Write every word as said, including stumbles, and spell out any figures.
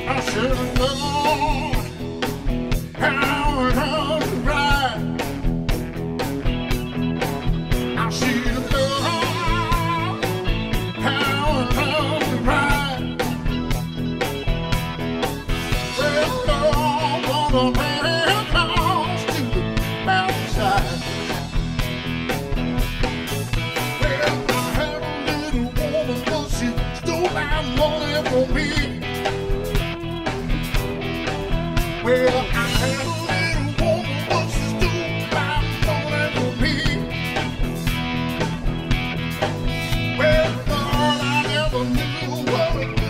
I should have known how it hurt to ride. I should have known how it hurt to ride. Well, Lord, gonna bring it close to the mountainside. Well, I had a little woman, but she stole my money from me. Well, I had a little woman, but she stole my money from me. Well, Lord, I never knew what it